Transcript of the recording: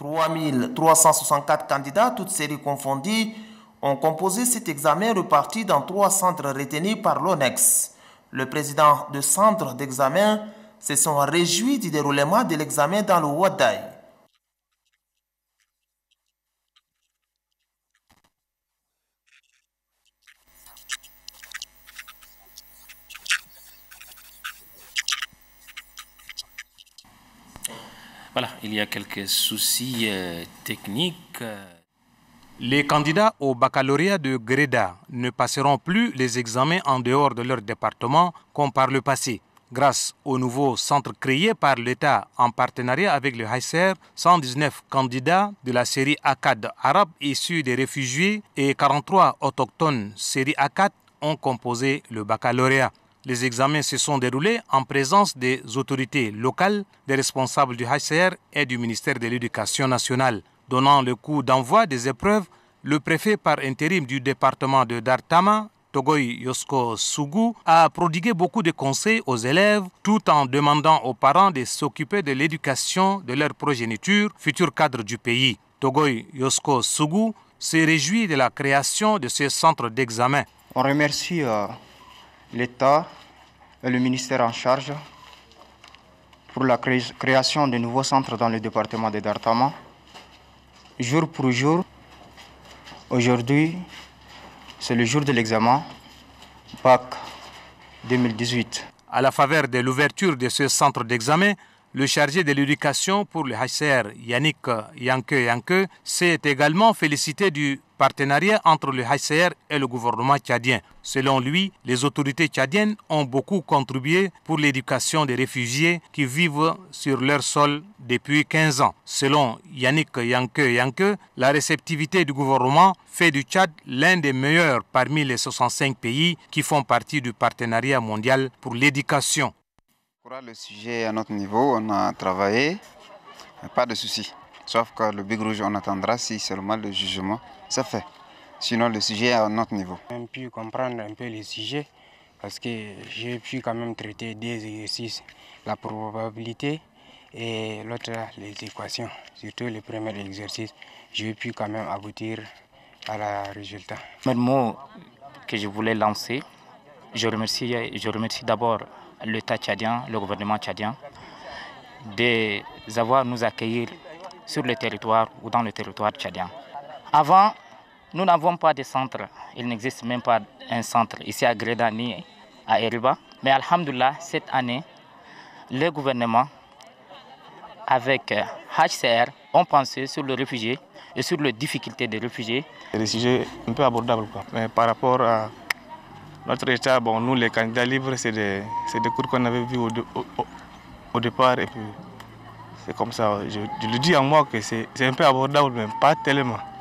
3 364 candidats, toutes séries confondues, ont composé cet examen reparti dans 3 centres retenus par l'ONEX. Le président du centre d'examen se sont réjouis du déroulement de l'examen dans le Ouaddaï. Voilà, il y a quelques soucis techniques. Les candidats au baccalauréat de Gréda ne passeront plus les examens en dehors de leur département comme par le passé. Grâce au nouveau centre créé par l'État en partenariat avec le HCR, 119 candidats de la série A4 arabe issus des réfugiés et 43 autochtones série A4 ont composé le baccalauréat. Les examens se sont déroulés en présence des autorités locales, des responsables du HCR et du ministère de l'Éducation nationale. Donnant le coup d'envoi des épreuves, le préfet par intérim du département de Dartama, Togoy Yosko Sougou, a prodigué beaucoup de conseils aux élèves tout en demandant aux parents de s'occuper de l'éducation de leur progéniture, futur cadre du pays. Togoy Yosko Sougou se réjouit de la création de ce centre d'examen. On remercie l'État et le ministère en charge pour la création de nouveaux centres dans le département de Dartama. Jour pour jour, aujourd'hui, c'est le jour de l'examen, BAC 2018. À la faveur de l'ouverture de ce centre d'examen, le chargé de l'éducation pour le HCR, Yannick Yanke, s'est également félicité du partenariat entre le HCR et le gouvernement tchadien. Selon lui, les autorités tchadiennes ont beaucoup contribué pour l'éducation des réfugiés qui vivent sur leur sol depuis 15 ans. Selon Yannick Yanke, la réceptivité du gouvernement fait du Tchad l'un des meilleurs parmi les 65 pays qui font partie du partenariat mondial pour l'éducation. Le sujet à notre niveau, on a travaillé, pas de souci. Sauf que le Big Rouge, on attendra si seulement le jugement c'est fait. Sinon, le sujet est à notre niveau. J'ai pu comprendre un peu les sujets parce que j'ai pu quand même traiter des exercices, la probabilité et l'autre, les équations. Surtout le premier exercice, j'ai pu quand même aboutir à la résultat. Le mot que je voulais lancer, je remercie d'abord l'État tchadien, le gouvernement tchadien, d'avoir nous accueillir sur le territoire ou dans le territoire tchadien. Avant, nous n'avons pas de centre. Il n'existe même pas un centre ici à Gréda ni à Eriba. Mais alhamdoulilah, cette année, le gouvernement avec HCR ont pensé sur les réfugiés et sur les difficultés des réfugiés. C'est des sujets un peu abordables, quoi. Mais par rapport à notre état, bon, nous les candidats libres, c'est des cours qu'on avait vus au départ. Et puis c'est comme ça, je le dis en moi que c'est un peu abordable, mais pas tellement.